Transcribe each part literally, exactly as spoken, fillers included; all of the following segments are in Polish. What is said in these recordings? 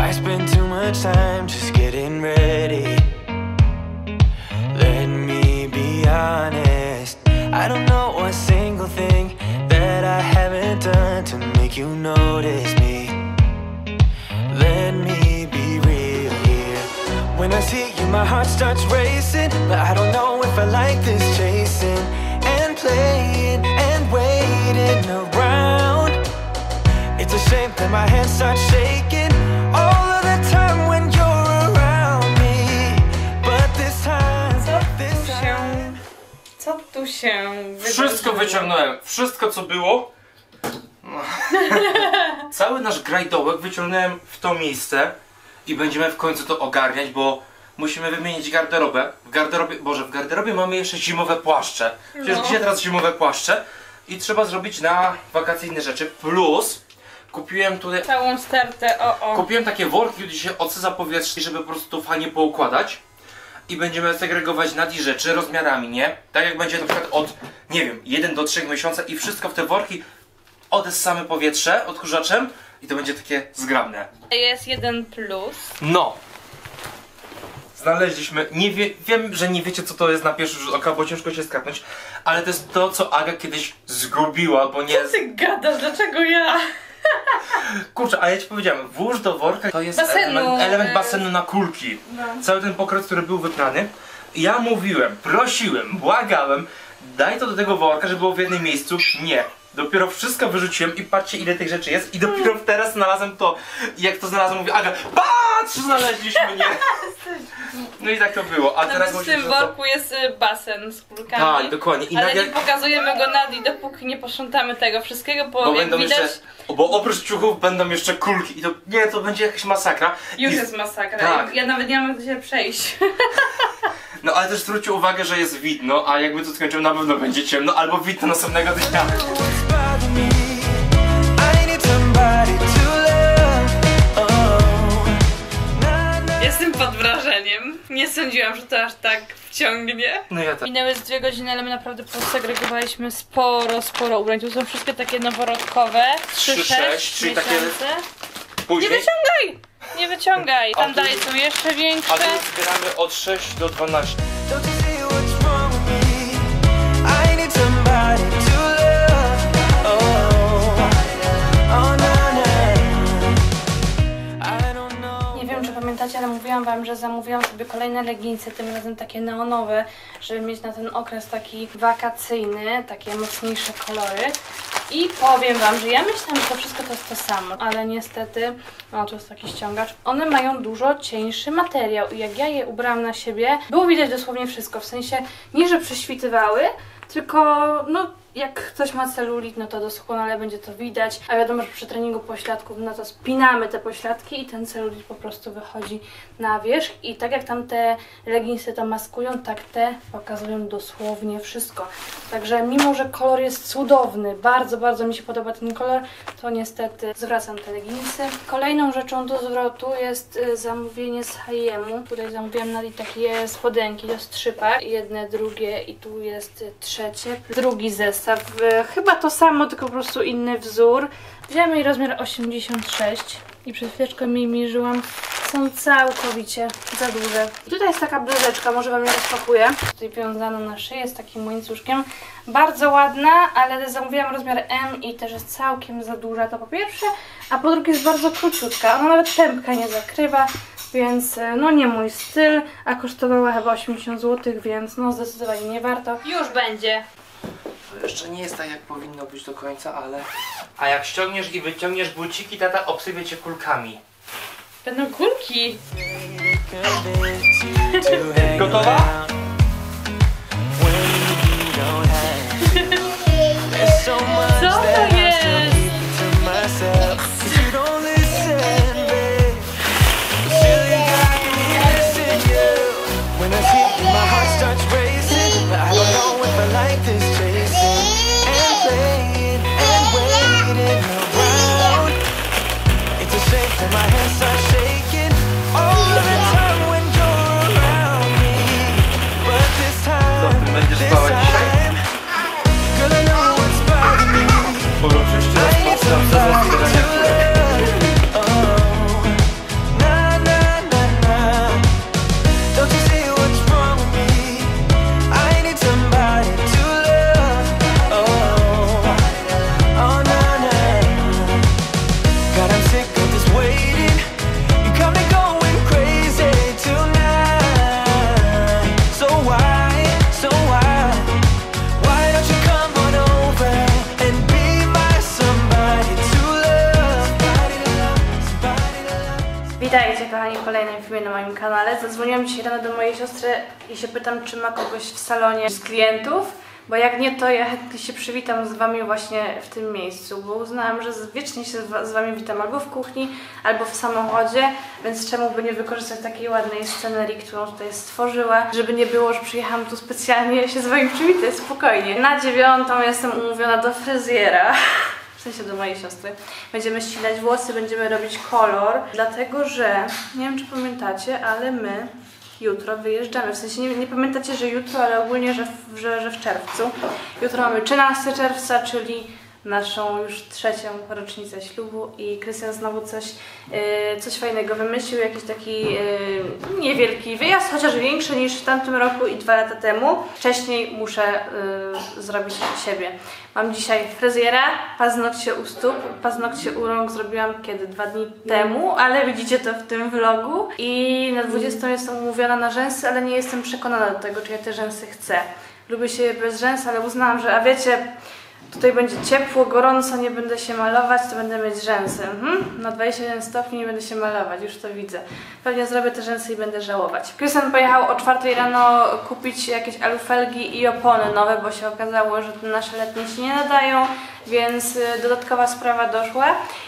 I spend too much time just getting ready. Let me be honest, I don't know a single thing that I haven't done to make you notice me. Let me be real here. When I see you, my heart starts racing, but I don't know if I like this chasing and playing and waiting around. It's a shame that my hands start shaking all of the time when you're around me. But this time, this time. Co tu się Wszystko wyciągnąłem, wszystko co było. No. Cały nasz grajdołek wyciągnąłem w to miejsce i będziemy w końcu to ogarniać, bo musimy wymienić garderobę. W garderobie, Boże, w garderobie mamy jeszcze zimowe płaszcze. Przecież No. gdzie teraz zimowe płaszcze? I trzeba zrobić na wakacyjne rzeczy. Plus kupiłem tutaj... Całą stertę, o o. Kupiłem takie worki, gdzie się odsadza powietrze, żeby po prostu to fajnie poukładać. I będziemy segregować nad i rzeczy rozmiarami, nie? Tak jak będzie na przykład od, nie wiem, jeden do trzech miesiąca i wszystko w te worki odessamy powietrze odkurzaczem i to będzie takie zgrabne. Jest jeden plus. No! Znaleźliśmy, nie wie, wiem, że nie wiecie co to jest na pierwszy rzut oka, bo ciężko się skapnąć, ale to jest to, co Aga kiedyś zgubiła, bo nie... Co ty gadasz? Dlaczego ja? Kurczę, a ja ci powiedziałem, włóż do worka, to jest Basenu. element, element basenu na kulki. No. Cały ten pokrot, który był wyprany. Ja mówiłem, prosiłem, błagałem, daj to do tego worka, żeby było w jednym miejscu. Nie. Dopiero wszystko wyrzuciłem i patrzcie ile tych rzeczy jest i dopiero teraz znalazłem to. I jak to znalazłem, mówię, Aga, patrz, znaleźliśmy, nie? No i tak to było, a teraz Nawet w tym musisz to... worku jest y, basen z kulkami. Tak, dokładnie. I ale nagle... nie pokazujemy go Nadi, dopóki nie posprzątamy tego wszystkiego, bo, Bo jak będą widać... jeszcze, bo oprócz ciuchów będą jeszcze kulki i to, nie, to będzie jakaś masakra. Już I... jest masakra, Tak. ja nawet nie mam gdzie się przejść. No ale też zwróćcie uwagę, że jest widno, a jakby to skończył, na pewno będzie ciemno, albo widno następnego dnia. Jestem pod wrażeniem. Nie sądziłam, że to aż tak wciągnie. No ja tak. Minęły z dwie godziny, ale my naprawdę posegregowaliśmy sporo, sporo ubrań. Tu są wszystkie takie noworodkowe. trzy sześć, czyli takie Nie później. wyciągaj! Nie wyciągaj! A Tam tu- dalej są jeszcze większe. A tu zbieramy od sześć do dwunastu. Nie wiem, czy pamiętacie, ale mówiłam wam, że zamówiłam sobie kolejne leginsy, tym razem takie neonowe, żeby mieć na ten okres taki wakacyjny, takie mocniejsze kolory. I powiem wam, że ja myślałam, że to wszystko to jest to samo, ale niestety, no tu jest taki ściągacz, one mają dużo cieńszy materiał i jak ja je ubrałam na siebie, było widać dosłownie wszystko, w sensie nie, że prześwitywały, tylko no jak ktoś ma celulit, no to doskonale będzie to widać, a wiadomo, że przy treningu pośladków, no to spinamy te pośladki i ten celulit po prostu wychodzi na wierzch i tak jak tam te leginsy to maskują, tak te pokazują dosłownie wszystko. Także mimo, że kolor jest cudowny, bardzo, bardzo mi się podoba ten kolor, to niestety zwracam te leginsy. Kolejną rzeczą do zwrotu jest y, zamówienie z H i M-u. Tutaj zamówiłam na takie spodenki, to jest trzy par, jedne, drugie i tu jest y, trzecie. Drugi zestaw, y, chyba to samo, tylko po prostu inny wzór. Wziąłem jej rozmiar osiemdziesiąt sześć i przed chwileczką jej mierzyłam. Są całkowicie za duże. I tutaj jest taka bluzeczka, może wam ją rozpakuję. Tutaj wiązana na szyję z takim łańcuszkiem. Bardzo ładna, ale zamówiłam rozmiar M i też jest całkiem za duża, to po pierwsze. A po drugie jest bardzo króciutka. Ona nawet pępka nie zakrywa, więc no nie mój styl. A kosztowała chyba osiemdziesiąt złotych, więc no zdecydowanie nie warto. Już będzie. To jeszcze nie jest tak jak powinno być do końca, ale... A jak ściągniesz i wyciągniesz buciki, tata obsypie cię kulkami. Będą kulki. Gotowa? Co to jest? My hands start shaking all the time when you're around me. kolejnym filmie na moim kanale. Zadzwoniłam dzisiaj rano do mojej siostry i się pytam, czy ma kogoś w salonie z klientów, bo jak nie, to ja chętnie się przywitam z wami właśnie w tym miejscu, bo uznałam, że wiecznie się z wami witam albo w kuchni, albo w samochodzie, więc czemu by nie wykorzystać takiej ładnej scenerii, którą tutaj stworzyła, żeby nie było, że przyjechałam tu specjalnie się z wami przywitać, spokojnie. Na dziewiątą jestem umówiona do fryzjera. W sensie do mojej siostry. Będziemy ścinać włosy, będziemy robić kolor, dlatego że, nie wiem czy pamiętacie, ale my jutro wyjeżdżamy. W sensie nie, nie pamiętacie, że jutro, ale ogólnie, że w, że, że w czerwcu. Jutro mamy trzynastego czerwca, czyli naszą już trzecią rocznicę ślubu i Krystian znowu coś, yy, coś fajnego wymyślił, jakiś taki yy, niewielki wyjazd, chociaż większy niż w tamtym roku i dwa lata temu. Wcześniej muszę yy, zrobić siebie. Mam dzisiaj fryzjera, paznokcie u stóp, paznokcie u rąk zrobiłam kiedy? Dwa dni temu, ale widzicie to w tym vlogu. I na dwudziestą jestem umówiona na rzęsy, ale nie jestem przekonana do tego, czy ja te rzęsy chcę. Lubię się bez rzęs, ale uznałam, że a wiecie, tutaj będzie ciepło, gorąco, nie będę się malować, to będę mieć rzęsy. Mhm. Na dwadzieścia jeden stopni nie będę się malować, już to widzę. Pewnie zrobię te rzęsy i będę żałować. Krystian pojechał o czwartej rano kupić jakieś alufelgi i opony nowe, bo się okazało, że te nasze letnie się nie nadają, więc dodatkowa sprawa doszła.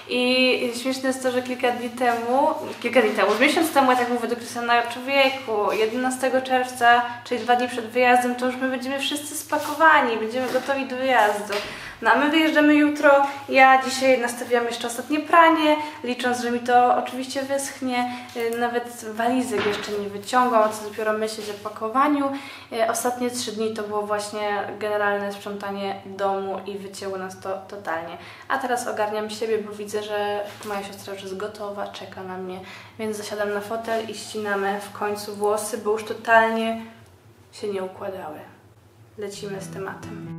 I śmieszne jest to, że kilka dni temu, kilka dni temu, z miesiąc temu, ja tak mówię do Krystiana, człowieku, jedenastego czerwca, czyli dwa dni przed wyjazdem, to już my będziemy wszyscy spakowani, będziemy gotowi do wyjazdu. No a my wyjeżdżamy jutro, ja dzisiaj nastawiam jeszcze ostatnie pranie, licząc, że mi to oczywiście wyschnie, nawet walizek jeszcze nie wyciągam, a co dopiero myśleć o pakowaniu. Ostatnie trzy dni to było właśnie generalne sprzątanie domu i wycięło nas to totalnie. A teraz ogarniam siebie, bo widzę, że moja siostra już jest gotowa, czeka na mnie, więc zasiadam na fotel i ścinamy w końcu włosy, bo już totalnie się nie układały. Lecimy z tematem.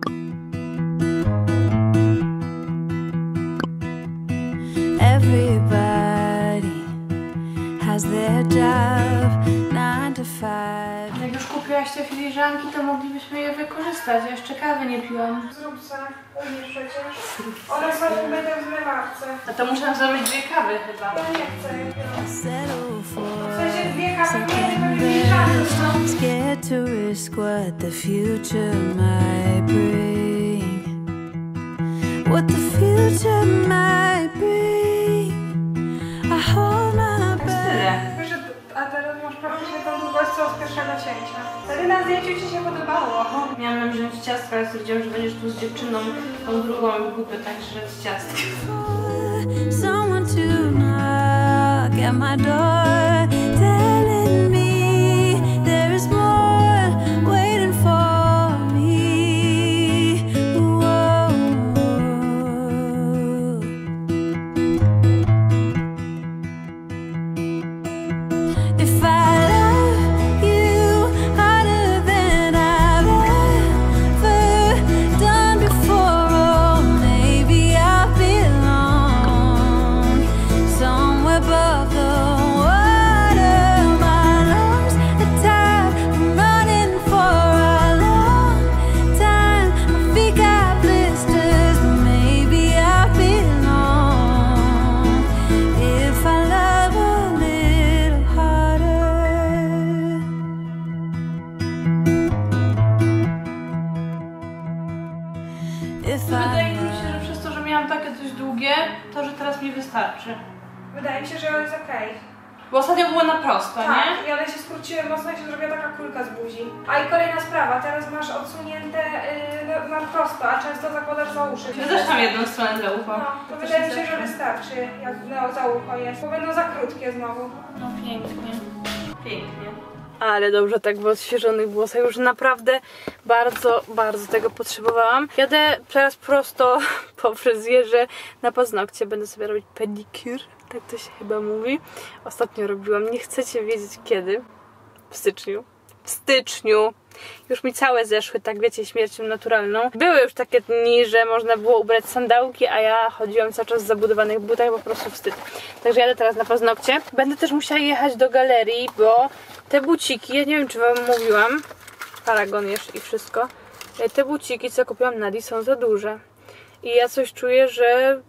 Everybody has their job, nine to five. Jak już kupiłaś te filiżanki, to moglibyśmy je wykorzystać. Ja jeszcze kawy nie piłam. Zrób se, umiesz przecież. One są umyte w zmywarce. No to muszę zrobić dwie kawy chyba. Ja nie chcę. Settle W for sensie dwie kawy, nie, to filiżanki. scared to risk what the future might bring. What the future might bring. I hold my breath. Tyle. Wiesz, że- a teraz masz praktycznie tą długość co z pierwszego cięcia. Wtedy na zdjęciu ci się podobało. Miałam wziąć ciastka, ale stwierdziłam, że będziesz tu z dziewczyną, tą drugą grupę, także z ciastka. Someone to knock at my door, telling me there is more waiting for me. Whoa. If I love you harder than I've ever done before, oh, maybe I belong somewhere above the water. My lungs are tired, I'm running for a long time. My feet got blisters, but maybe I belong if I love a little harder. If Wydaje I mi się, że przez to, że miałam takie dość długie, to że teraz mi wystarczy. Wydaje mi się, że jest okej. Bo ostatnio było na prosto, Tak, nie? i one się skróciły mocno i się zrobiła taka kulka z buzi. A i kolejna sprawa, teraz masz odsunięte yy, na, na prosto, a często zakładasz za uszy. Ja też mam jedną stronę za ucho. No, to wydaje mi się, że wystarczy, jak no, za ucho jest, bo będą za krótkie znowu. No pięknie. Pięknie. Ale dobrze tak w odświeżonych włosach, już naprawdę bardzo, bardzo tego potrzebowałam. Jadę teraz prosto po fryzjerze na paznokcie, będę sobie robić pedicure, tak to się chyba mówi. Ostatnio robiłam, nie chcecie wiedzieć kiedy, w styczniu. W styczniu! Już mi całe zeszły, tak wiecie, śmiercią naturalną. Były już takie dni, że można było ubrać sandałki, a ja chodziłam cały czas w zabudowanych butach, po prostu wstyd. Także jadę teraz na paznokcie. Będę też musiała jechać do galerii, bo te buciki, ja nie wiem czy wam mówiłam, Paragon jeszcze i wszystko, te buciki co kupiłam na Adi są za duże. I ja coś czuję, że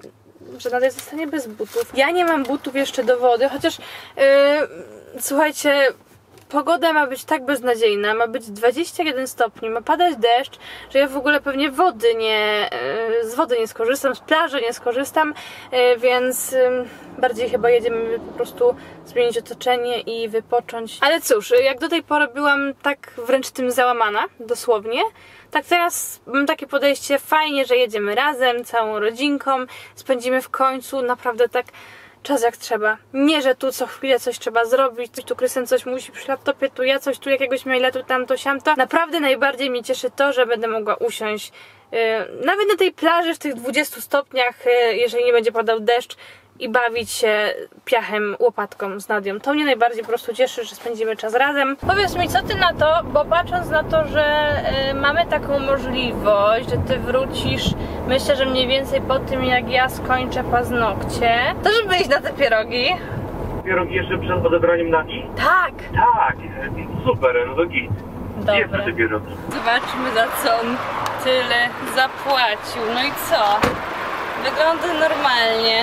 że Nadia zostanie bez butów. Ja nie mam butów jeszcze do wody, chociaż yy, słuchajcie, pogoda ma być tak beznadziejna, ma być dwadzieścia jeden stopni, ma padać deszcz, że ja w ogóle pewnie wody nie, yy, z wody nie skorzystam, z plaży nie skorzystam, yy, więc yy, bardziej chyba jedziemy po prostu zmienić otoczenie i wypocząć. Ale cóż, jak do tej pory byłam tak wręcz tym załamana, dosłownie, tak teraz mam takie podejście, fajnie, że jedziemy razem, całą rodzinką, spędzimy w końcu naprawdę tak czas jak trzeba. Nie, że tu co chwilę coś trzeba zrobić, tu Krystian coś musi przy laptopie, tu ja coś, tu jakiegoś maila, tu tamto, siamto. Naprawdę najbardziej mnie cieszy to, że będę mogła usiąść yy, nawet na tej plaży w tych dwudziestu stopniach, yy, jeżeli nie będzie padał deszcz, i bawić się piachem, łopatką z Nadią. To mnie najbardziej po prostu cieszy, że spędzimy czas razem. Powiedz mi, co ty na to, bo patrząc na to, że y, mamy taką możliwość, że ty wrócisz, myślę, że mniej więcej po tym, jak ja skończę paznokcie, to żeby iść na te pierogi. Pierogi jeszcze przed odebraniem Nagi? Tak! Tak, super, no to git. Gdzie Dobra. te pierogi? Zobaczmy, za co on tyle zapłacił. No i co? Wygląda normalnie.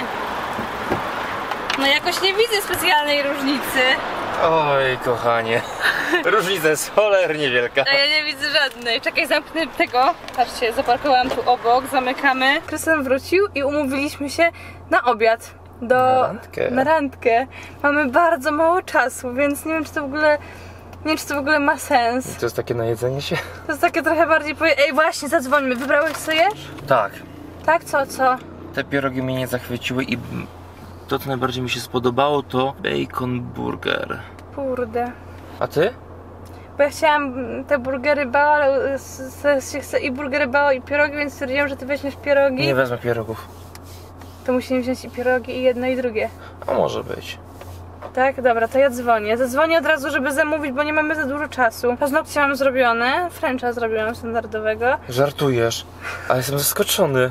No jakoś nie widzę specjalnej różnicy. Oj, kochanie. Różnica jest cholernie wielka. A ja nie widzę żadnej. Czekaj, zamknę tego. Patrzcie, zaparkowałam tu obok, zamykamy. Krystian wrócił i umówiliśmy się na obiad. Do... Na randkę. Na randkę. Mamy bardzo mało czasu, więc nie wiem, czy to w ogóle... Nie wiem, czy to w ogóle ma sens. To jest takie najedzenie się? To jest takie trochę bardziej... Powie... Ej, właśnie, zadzwońmy. Wybrałeś, co jesz? Tak. Tak, co, co? Te pierogi mnie nie zachwyciły i to, co najbardziej mi się spodobało, to bacon burger. Kurde. A ty? Bo ja chciałam te burgery bao, ale teraz się chce i burgery bao, i pierogi, więc stwierdziłam, że ty weźmiesz pierogi. Nie wezmę pierogów. To musimy wziąć i pierogi, i jedno, i drugie. A może być. Tak? Dobra, to ja dzwonię. Zadzwonię od razu, żeby zamówić, bo nie mamy za dużo czasu. Paznokcie mam zrobione, Frencha zrobiłam standardowego. Żartujesz, ale jestem zaskoczony.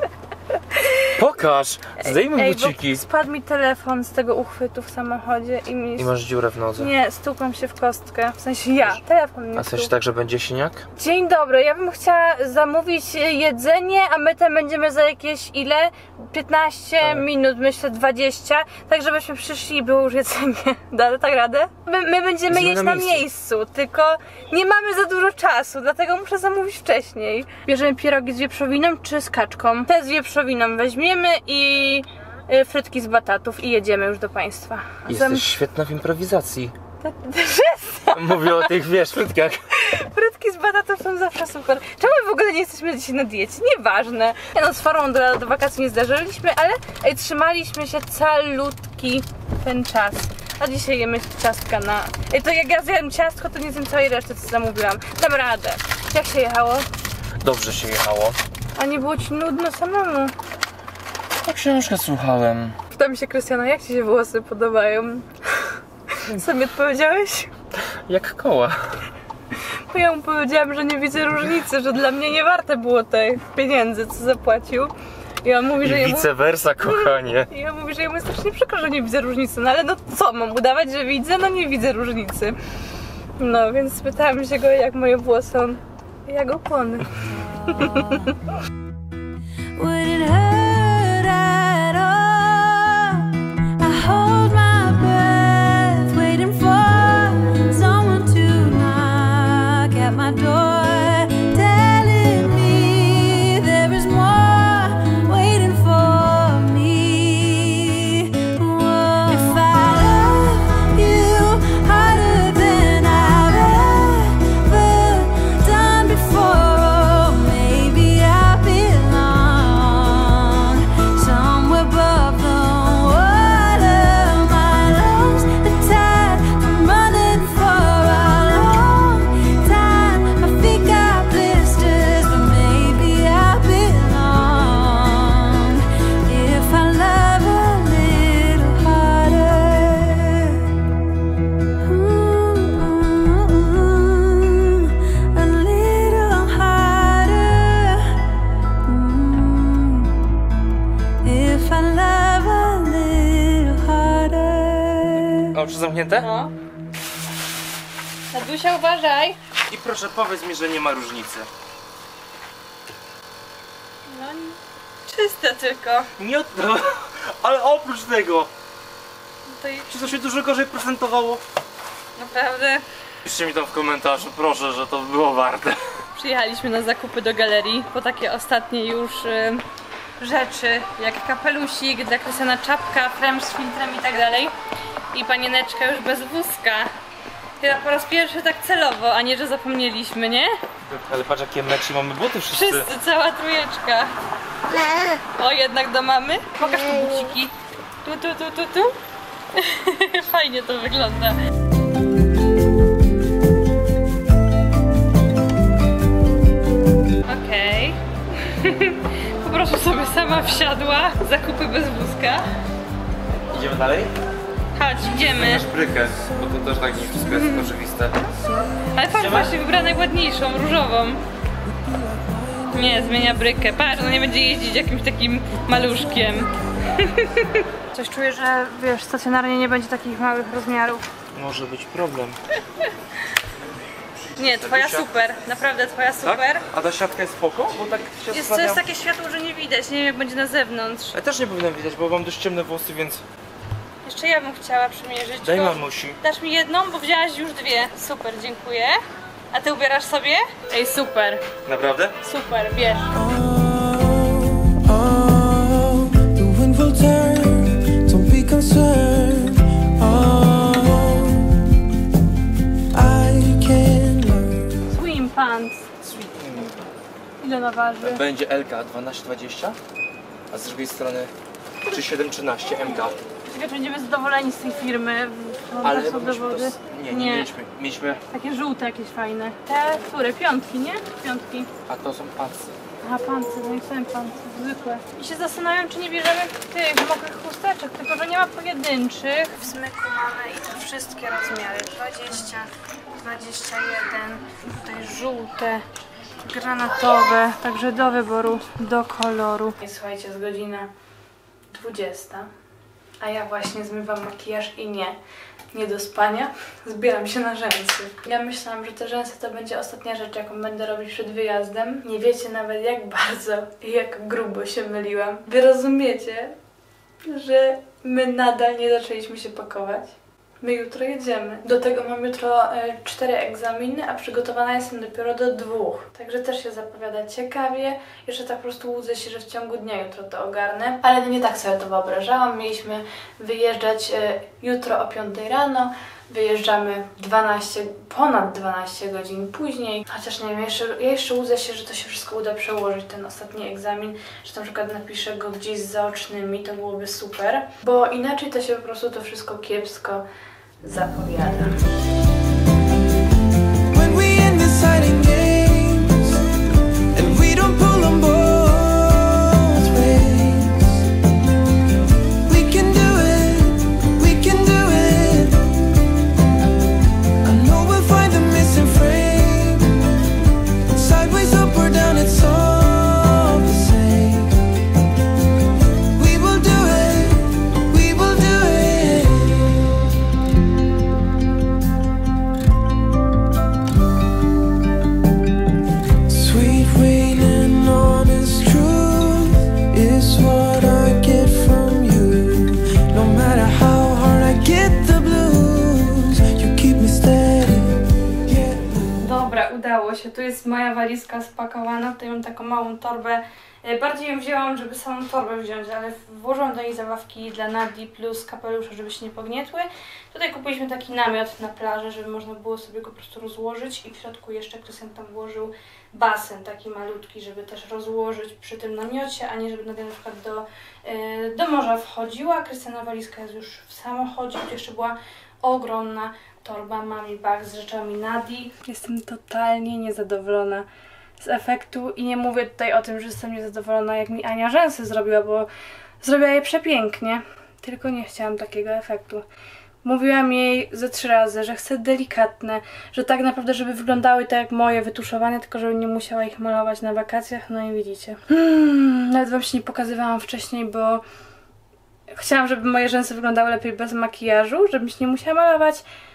Pokaż! Zdejmij Ej, buciki. bo spadł mi telefon z tego uchwytu w samochodzie i mi... I masz dziurę w nodze. Nie, stukłam się w kostkę. W sensie ja. Telefon mi A w sensie tak, że będzie siniak? Dzień dobry, ja bym chciała zamówić jedzenie, a my tam będziemy za jakieś ile? piętnaście Tak. minut, myślę dwadzieścia, tak żebyśmy przyszli i było już jedzenie. Da tak radę? My, my będziemy Jesteśmy jeść na na miejscu. miejscu, tylko nie mamy za dużo czasu, dlatego muszę zamówić wcześniej. Bierzemy pierogi z wieprzowiną czy z kaczką? Te z wieprzowiną weźmiemy i y, frytki z batatów i jedziemy już do Państwa. Jesteś świetna w improwizacji. Zam... Mówię o tych, wiesz, frytkach. Frytki z batatów są zawsze super. Czemu w ogóle nie jesteśmy dzisiaj na diecie? Nieważne. Ja no z Farą do, do wakacji nie zdarzyliśmy, ale ej, trzymaliśmy się calutki ten czas. A dzisiaj jemy ciastka na... Ej, to jak ja zjem ciastko, to nie zjem całej reszty, co zamówiłam. Dam radę. Jak się jechało? Dobrze się jechało. A nie było ci nudno samemu? Ja książkę słuchałem. Pytam się Krystiana, jak ci się włosy podobają? Co mi odpowiedziałeś? Jak koła. Bo ja mu powiedziałam, że nie widzę różnicy, że dla mnie nie warte było tych pieniędzy, co zapłacił. I on mówi, I że jemu... vice versa, kochanie. I on mówi, że jemu jest strasznie przykro, że nie widzę różnicy. No ale no co, mam udawać, że widzę? No nie widzę różnicy. No, więc spytałam się go, jak moje włosy są, jak opony. Would it hurt at all? I hold my breath, waiting for someone to knock at my door, telling me there is more waiting for me. Whoa. If I love you harder than I've ever done before, oh, maybe I belong somewhere above the water. My lungs are tired from running for a long time. My feet got blisters, but maybe I belong if I love a little harder. Ooh, a little harder. Mm. If I love a little harder. A oczy zamknięte? No. Nadusia, uważaj. I proszę powiedz mi, że nie ma różnicy. No, Czyste tylko. Nie od... Ale oprócz tego, Tutaj czy to się dużo gorzej prezentowało? naprawdę Piszcie mi tam w komentarzu, proszę, że to było warte. przyjechaliśmy na zakupy do galerii po takie ostatnie już y, rzeczy, jak kapelusik, dla Krystiana czapka, frem z filtrem i tak dalej. I panieneczka już bez wózka. Chyba po raz pierwszy tak celowo, a nie, że zapomnieliśmy, nie? Ale patrz, jakie mecze mamy buty wszyscy. Wszyscy, cała trójeczka. O, jednak do mamy? Pokaż tu buciki. Tu, tu, tu, tu, tu. Fajnie to wygląda. Okej. Okay. Po prostu sobie sama wsiadła. Zakupy bez wózka. Idziemy dalej? Chodź, idziemy. Masz brykę, bo to też tak nie wszystko jest oczywiste. Ale patrz, właśnie wybrała najładniejszą, różową. Nie, zmienia brykę. Patrz, no nie będzie jeździć jakimś takim maluszkiem. Coś czuję, że wiesz, stacjonarnie nie będzie takich małych rozmiarów. Może być problem. Nie, twoja super, naprawdę twoja super. Tak? A ta siatka jest spoko? Bo tak się Jest, to zastanawiam. jest takie światło, że nie widać, nie wiem jak będzie na zewnątrz. Ja też nie powinienem widać, bo mam dość ciemne włosy, więc Jeszcze ja bym chciała przymierzyć. daj tylko mamusi. dasz mi jedną, bo wzięłaś już dwie. Super, dziękuję. A ty ubierasz sobie? Ej, super, Naprawdę? super, bierz. Oh, the wind will turn, don't be concerned. Oh, I can learn. Swim pants. Ile ona waży? Będzie L K dwanaście dwadzieścia, a z drugiej strony trzy siedem trzynaście M K. Ciekawe, czy będziemy zadowoleni z tej firmy. Ale są dowody. nie, nie, mieliśmy. Mieliśmy, Takie żółte jakieś fajne. Te, które? Piątki, nie? Piątki. a to są pansy. Aha, pancy, no i są pancy, zwykłe. I się zastanawiam, czy nie bierzemy tych mokrych chusteczek, tylko że nie ma pojedynczych. W smyku mamy i te wszystkie rozmiary. dwadzieścia, dwadzieścia jeden, tutaj żółte, granatowe, także do wyboru, do koloru. I słuchajcie, jest godzina dwudziesta, a ja właśnie zmywam makijaż i nie, nie do spania, zbieram się na rzęsy. Ja myślałam, że te rzęsy to będzie ostatnia rzecz, jaką będę robić przed wyjazdem. Nie wiecie nawet jak bardzo i jak grubo się myliłam. Wy rozumiecie, że my nadal nie zaczęliśmy się pakować? My jutro jedziemy. Do tego mam jutro e, cztery egzaminy, a przygotowana jestem dopiero do dwóch. Także też się zapowiada ciekawie. Jeszcze tak po prostu łudzę się, że w ciągu dnia jutro to ogarnę. Ale nie tak sobie to wyobrażałam. Mieliśmy wyjeżdżać e, jutro o piątej rano. Wyjeżdżamy dwanaście, ponad dwanaście godzin później. Chociaż nie wiem, jeszcze, ja jeszcze łudzę się, że to się wszystko uda przełożyć, ten ostatni egzamin. Że na przykład napiszę go gdzieś z zaocznymi, to byłoby super. Bo inaczej to się po prostu to wszystko kiepsko zapowiada. When we end the silent games and we don't pull them both ways, we can do it, we can do it. I know we'll find the missing frame. Sideways, up or down, it's all the same. We will do it, we will do it. Sweet rain and honest truth is what I get from you. No matter how hard I get the blues, you keep me steady. Yeah. Dobra, udało się. Tu jest moja walizka spakowana. Tutaj mam taką małą torbę. E, Bardziej ją wzięłam, żeby samą torbę wziąć, ale włożyłam do niej zabawki dla Nadii plus kapelusze, żeby się nie pognietły. Tutaj kupiliśmy taki namiot na plaży, żeby można było sobie go po prostu rozłożyć i w środku jeszcze Krystian tam włożył basen taki malutki, żeby też rozłożyć przy tym namiocie, a nie żeby Nadia na przykład do, e, do morza wchodziła. Krystiana walizka jest już w samochodzie, gdzie jeszcze była ogromna torba Mami Bag z rzeczami Nadii. Jestem totalnie niezadowolona z efektu i nie mówię tutaj o tym, że jestem niezadowolona jak mi Ania rzęsy zrobiła, bo zrobiła je przepięknie, tylko nie chciałam takiego efektu. Mówiłam jej ze trzy razy, że chcę delikatne, że tak naprawdę, żeby wyglądały tak jak moje, wytuszowane, tylko żebym nie musiała ich malować na wakacjach, no i widzicie. Hmm, nawet wam się nie pokazywałam wcześniej, bo chciałam, żeby moje rzęsy wyglądały lepiej bez makijażu, żebym się nie musiała malować,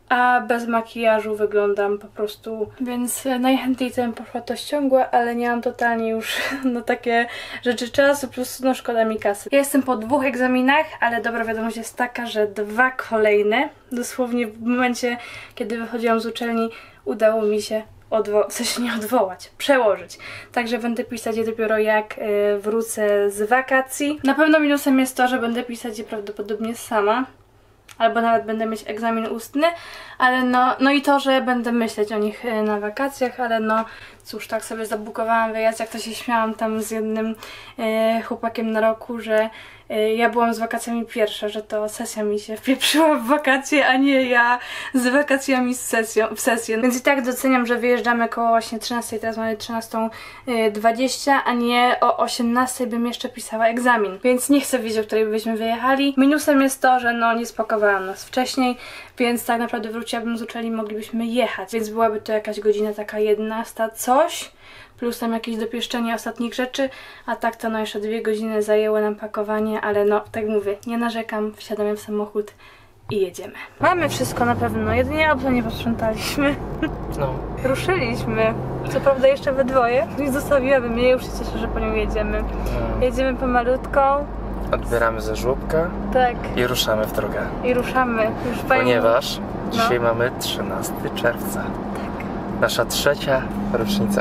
a bez makijażu wyglądam po prostu, więc najchętniej to bym poszła to ściągła, ale nie mam totalnie już no takie rzeczy czasu, plus no szkoda mi kasy. Ja jestem po dwóch egzaminach, ale dobra wiadomość jest taka, że dwa kolejne, dosłownie w momencie, kiedy wychodziłam z uczelni, udało mi się odwołać, w sensie nie odwołać, przełożyć. Także będę pisać je dopiero jak y, wrócę z wakacji. Na pewno minusem jest to, że będę pisać je prawdopodobnie sama. Albo nawet będę mieć egzamin ustny, ale no, no i to, że będę myśleć o nich na wakacjach, ale no cóż, tak sobie zabukowałam wyjazd, jak to się śmiałam tam z jednym e, chłopakiem na roku, że e, ja byłam z wakacjami pierwsza, że to sesja mi się wpieprzyła w wakacje, a nie ja z wakacjami z sesją, w sesję. Więc i tak doceniam, że wyjeżdżamy koło właśnie trzynastej, teraz mamy trzynasta dwadzieścia, a nie o osiemnastej bym jeszcze pisała egzamin. Więc nie chcę wiedzieć, o której byśmy wyjechali. Minusem jest to, że no nie spakowałam nas wcześniej, więc tak naprawdę wróciłabym z uczelni, moglibyśmy jechać, więc byłaby to jakaś godzina taka jedenasta, coś, plus tam jakieś dopieszczenie ostatnich rzeczy, a tak to no jeszcze dwie godziny zajęło nam pakowanie, ale no tak mówię, nie narzekam, wsiadamy w samochód i jedziemy. Mamy wszystko na pewno, jedynie auto nie posprzątaliśmy. No. Ruszyliśmy, co prawda jeszcze we dwoje, nie zostawiłabym mnie, już się cieszę, że po nią jedziemy. No. Jedziemy pomalutką. Odbieramy ze żłobka Tak. i ruszamy w drogę. I ruszamy. Już pani... Ponieważ No. dzisiaj mamy trzynastego czerwca. Tak. Nasza trzecia rocznica.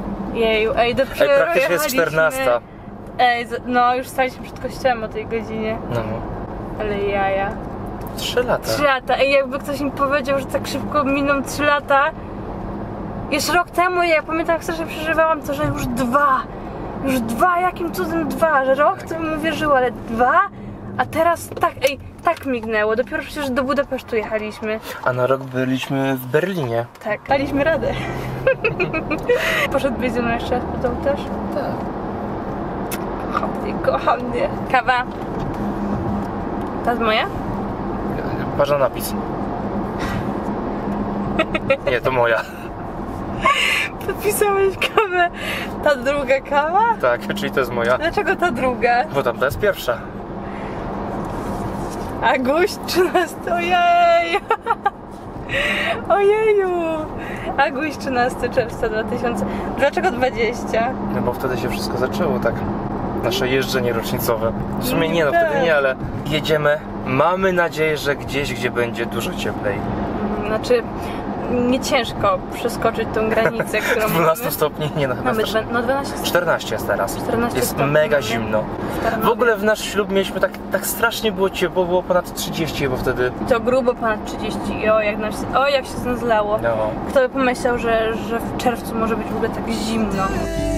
Jeju, ej, dopiero Ej, praktycznie jest jechaliśmy. czternasta. Ej, z- no już staliśmy przed kościołem o tej godzinie. No. Ale jaja. Trzy lata. Trzy lata. Ej, jakby ktoś mi powiedział, że tak szybko miną trzy lata. Jeszcze rok temu, ja pamiętam, jak strasznie przeżywałam to, że już dwa. Już dwa, jakim cudem dwa? Że rok to bym uwierzyła, ale dwa? A teraz tak, ej, tak mignęło. Dopiero przecież do Budapesztu jechaliśmy. A na rok byliśmy w Berlinie. Tak, daliśmy radę. Poszedłbyś ze mną jeszcze raz po to też? Tak. Kocham mnie, kocham mnie. Kawa. Ta jest moja? Patrz na napis. Nie, to moja. Podpisałeś kawę. Ta druga kawa? Tak, czyli to jest moja. Dlaczego ta druga? Bo tamta jest pierwsza. Aguś trzynasty, ojej! Ojeju! Aguś trzynastego czerwca dwa tysiące... Dlaczego dwadzieścia? No bo wtedy się wszystko zaczęło, tak. Nasze jeżdżenie rocznicowe. W sumie nie, no wtedy nie, ale jedziemy. Mamy nadzieję, że gdzieś, gdzie będzie dużo cieplej. Znaczy, nie ciężko przeskoczyć tą granicę, którą dwanaście mamy. stopni? Nie, no chyba Mamy strasznie. dwa, no dwanaście stopni. czternaście jest teraz. czternaście Jest stopni mega mamy. zimno. W Tarnowie. W ogóle w nasz ślub mieliśmy tak, tak strasznie było ciepło, było ponad trzydzieści, bo wtedy... To grubo ponad trzydzieści i o jak, nam się, o jak się znalazło. No. Kto by pomyślał, że, że w czerwcu może być w ogóle tak zimno.